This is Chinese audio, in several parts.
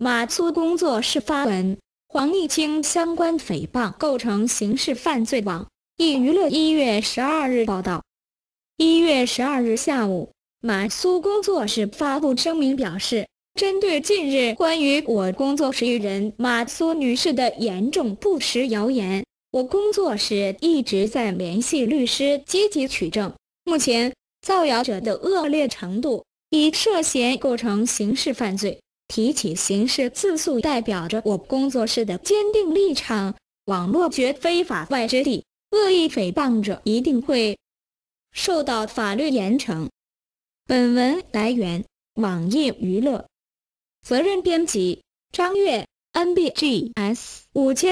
马苏工作室发文，黄毅清相关诽谤构成刑事犯罪。网易娱乐1月12日报道。1月12日下午，马苏工作室发布声明表示，针对近日关于我工作室艺人马苏女士的严重不实谣言，我工作室一直在联系律师积极取证。目前，造谣者的恶劣程度已涉嫌构成刑事犯罪，提起刑事自诉代表着我工作室的坚定立场，网络绝非法外之地，恶意诽谤者一定会受到法律严惩。本文来源网易娱乐，责任编辑张悦 NBGS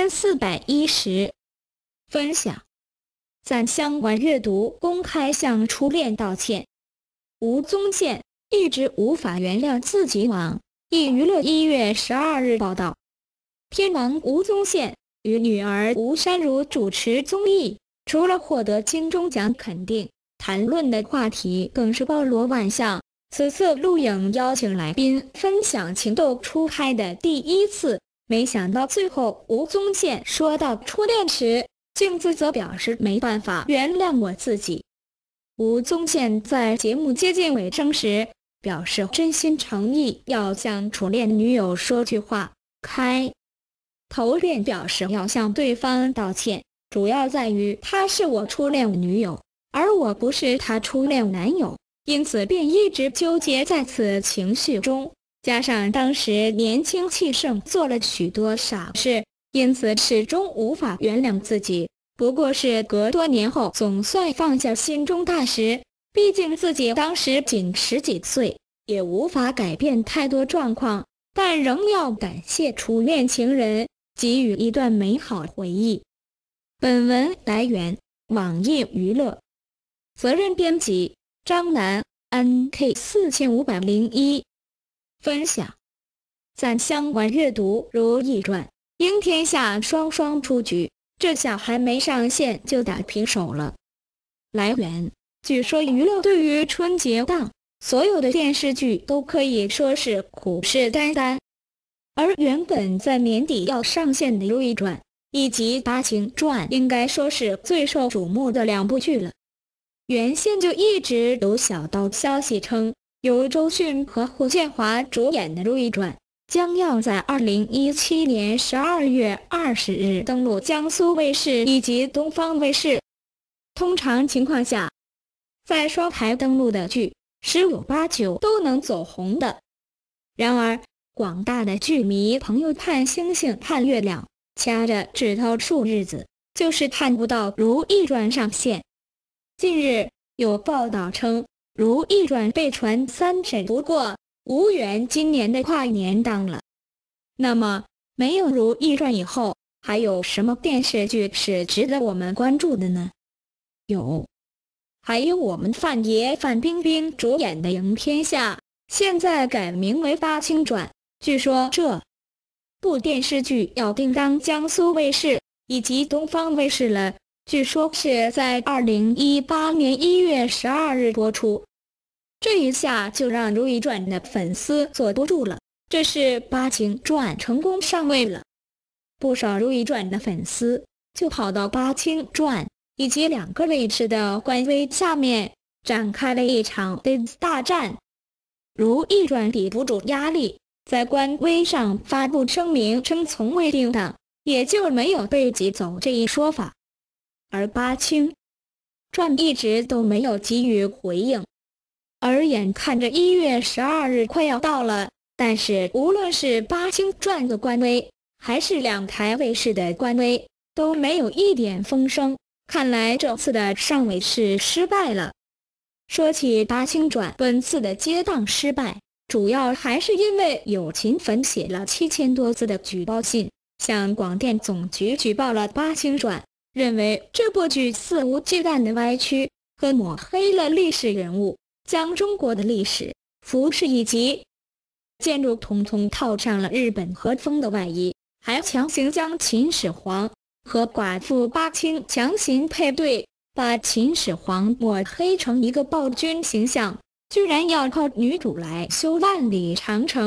5410，分享赞相关阅读公开向初恋道歉。吴宗宪一直无法原谅自己。网易娱乐1月12日报道，天王吴宗宪与女儿吴姗如主持综艺，除了获得金钟奖肯定，谈论的话题更是包罗万象。此次录影邀请来宾分享情窦初开的第一次，没想到最后吴宗宪说到初恋时，竟自责表示没办法原谅我自己。吴宗宪在节目接近尾声时表示，真心诚意要向初恋女友说句话，开头便表示要向对方道歉，主要在于她是我初恋女友，而我不是她初恋男友，因此便一直纠结在此情绪中，加上当时年轻气盛，做了许多傻事，因此始终无法原谅自己。不过是隔多年后总算放下心中大石，毕竟自己当时仅10几岁，也无法改变太多状况，但仍要感谢初恋情人，给予一段美好回忆。本文来源网易娱乐，责任编辑张楠 NK4501，分享赞相关阅读如懿传、赢天下双双出局，这下还没上线就打平手了。来源据说娱乐对于春节档所有的电视剧都可以说是虎视眈眈，而原本在年底要上线的《如懿传》以及《八清传》应该说是最受瞩目的2部剧了。原先就一直有小道消息称，由周迅和胡建华主演的《如懿传》将要在2017年12月20日登陆江苏卫视以及东方卫视。通常情况下，在双台登陆的剧十有八九都能走红的。然而，广大的剧迷朋友盼星星盼月亮，掐着指头数日子，就是盼不到《如懿传》上线。近日有报道称，《如懿传》被传3审不过，无缘今年的跨年档了。那么，没有《如懿传》以后，还有什么电视剧是值得我们关注的呢？还有我们范爷范冰冰主演的《赢天下》，现在改名为《八清传》，据说这部电视剧要定档江苏卫视以及东方卫视了，据说是在2018年1月12日播出。这一下就让《如懿传》的粉丝坐不住了，这是《八清传》成功上位了。不少《如懿传》的粉丝就跑到《八清传》以及2个卫视的官微下面展开了一场大战。《如懿传》抵不住压力，在官微上发布声明称从未定档，也就没有被挤走这一说法。而《八清传》一直都没有给予回应。而眼看着1月12日快要到了，但是无论是《八清传》的官微还是2台卫视的官微都没有一点风声，看来这次的上卫视失败了。说起《八清传》本次的接档失败，主要还是因为有勤粉写了7000多字的举报信，向广电总局举报了《八清传》，认为这部剧肆无忌惮的歪曲和抹黑了历史人物，将中国的历史、服饰以及建筑统统套上了日本和风的外衣，还强行将秦始皇和寡妇八清强行配对，把秦始皇抹黑成一个暴君形象，居然要靠女主来修万里长城，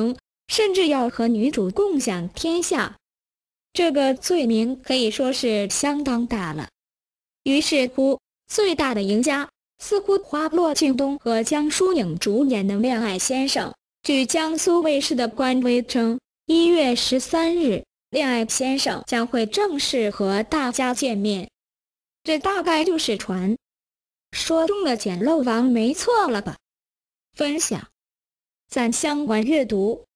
甚至要和女主共享天下。这个罪名可以说是相当大了。于是乎，最大的赢家似乎花落京东和江疏影主演的《恋爱先生》。据江苏卫视的官微称，1月13日，《恋爱先生》将会正式和大家见面。这大概就是传说中的捡漏王没错了吧？分享，赞相关阅读。